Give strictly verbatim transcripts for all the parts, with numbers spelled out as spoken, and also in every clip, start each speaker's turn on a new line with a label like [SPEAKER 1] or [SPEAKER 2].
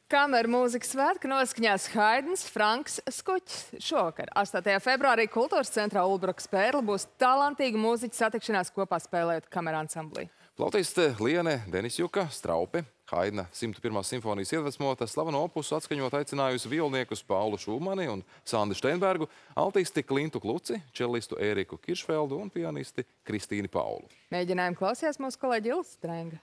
[SPEAKER 1] Kameru mūzikas svētku noskaņās Haidns Franks Skuķis. Šovakar, astotajā februārī, Kultūras centrā Ulbrukas Pērle būs talantīga mūziķa satikšanās kopā spēlējot kameru ansamblī.
[SPEAKER 2] Flautiste Liene Denisjuka Straupe, Haidna simtu pirmās simfonijas iedvesmota slaveno opusu atskaņot aicinājusi violniekus Paulu Šūmani un Sandi Steinbergu, altisti Klintu Kluci, čellistu Ēriku Kiršfeldu un pianisti Kristīni Paulu.
[SPEAKER 1] Mēģinājumu klausījās mūsu kolēģi Ilza Strenga.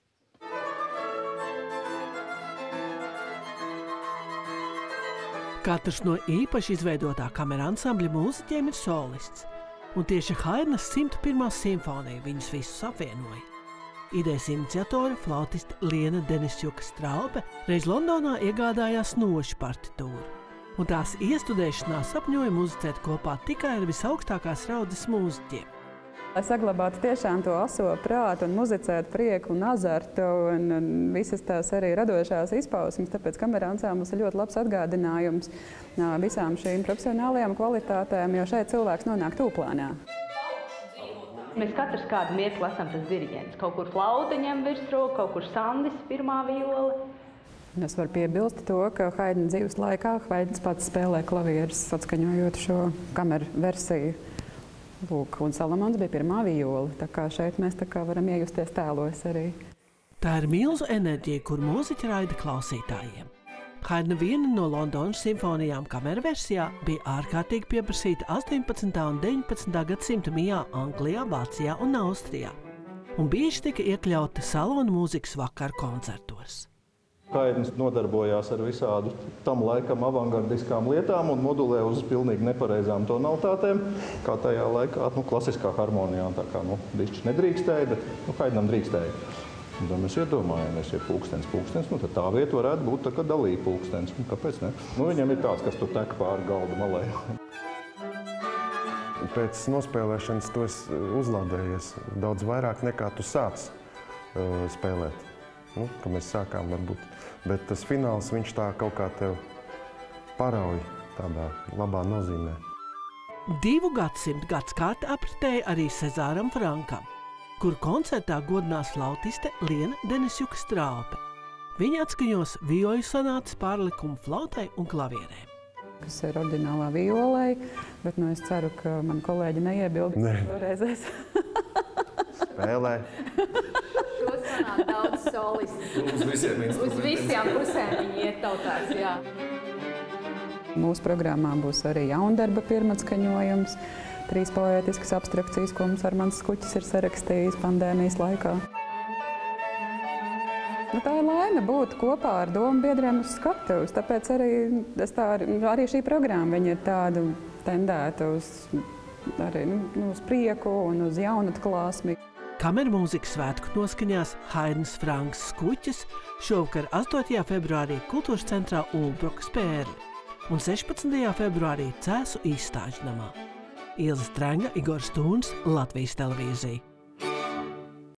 [SPEAKER 3] Katrs no īpaši izveidotā kamera ansambļa mūziķiem ir solists, un tieši Haidnas simtu pirmā simfonija viņus visus apvienoja. Idejas iniciatore, flautiste Liene Denisjuka Straupe reiz Londonā iegādājās nošu partitūru, un tās iestudēšanā sapņoja muzicēt kopā tikai ar visaugstākās raudzes mūziķiem.
[SPEAKER 4] Lai saglabātu tiešām to aso prātu un muzicētu prieku un azartu un, un visas tās arī radošās izpausmes, tāpēc kamera ansamblis ir ļoti labs atgādinājums visām šīm profesionālajām kvalitātēm, jo šeit cilvēks nonāk tūplānā.
[SPEAKER 5] Mēs katrs kādu mirkli esam tas diriģents. Kaut kur flauta ņem virsroku, kaut kur Sandis pirmā viola.
[SPEAKER 4] Es varu piebilst to, ka Haidna dzīves laikā Haidns pats spēlē klavierus, atskaņojot šo kameru versiju. Lūk, un Salamons bija pirmā viola, tā kā šeit mēs tā kā varam iejusties tēlos arī.
[SPEAKER 3] Tā ir milzu enerģija, kur mūziķi raida klausītājiem. Haidna viena no Londonas simfonijām kameru versijā bija ārkārtīgi pieprasīta astoņpadsmitā un deviņpadsmitā gadsimta mijā Anglijā, Vācijā un Austrijā, un bieži tika iekļauta salonu mūzikas vakaru koncertos.
[SPEAKER 6] Haidns nodarbojās ar visādu tam laikam avangardiskām lietām un modulē uz pilnīgi nepareizām tonalitātēm, kā tajā laikā nu, klasiskā harmonijā. Tā kā nu, dišķi nedrīkstēja, bet nu, Haidnam drīkstēja. Un tad mēs iedomājamies, ja pulkstens, pulkstens, nu tad tā vieta varētu būt tā kā dalīja pulkstens. Un kāpēc ne? Nu, viņam ir tāds, kas tur tek pāri galda malē.
[SPEAKER 7] Pēc nospēlēšanas tu esi uzlādējies daudz vairāk nekā tu sāc uh, spēlēt. Nu, ka mēs sākām varbūt, bet tas fināls viņš tā kaut kā tev parauj tādā labā nozīmē.
[SPEAKER 3] Divu gadsimtu gadskārta apritēja arī Cezāram Frankam, kur koncertā godinās flautiste Liene Denisjuka Straupe. Viņa atskaņos vioļu sonātas pārlikumu flautai un klavierēm.
[SPEAKER 4] Kas ir oriģinālā violai, bet nu, es ceru, ka mani kolēģi neiebilda.
[SPEAKER 7] Nē.
[SPEAKER 4] Reizēs.
[SPEAKER 7] Spēlē.
[SPEAKER 5] Daudz solisti.
[SPEAKER 2] Uz visiem instrumentiem.
[SPEAKER 5] Uz visām pusēm viņi iet tautās, jā.
[SPEAKER 4] Mūsu programmā būs arī jaundarba pirmatskaņojums, trīs poētiskas abstrakcijas, ko mums Armands Skuķis ir sarakstījis pandēmijas laikā. Nu, tā ir laime būt kopā ar domu biedriem uz skatuves, tāpēc arī, tā, arī šī programma viņa ir tāda tendēta uz, arī, nu, uz prieku un uz jaunatklāsmi.
[SPEAKER 3] Kameru mūzikas svētku noskaņās Haidns Franks Skuķis šovakar astotajā februārī Kultūras centrā Ulbrukas Pērle un sešpadsmitajā februārī Cēsu izstāžu namā. Ilza Strenga, Igors Tūns, Latvijas televīzija.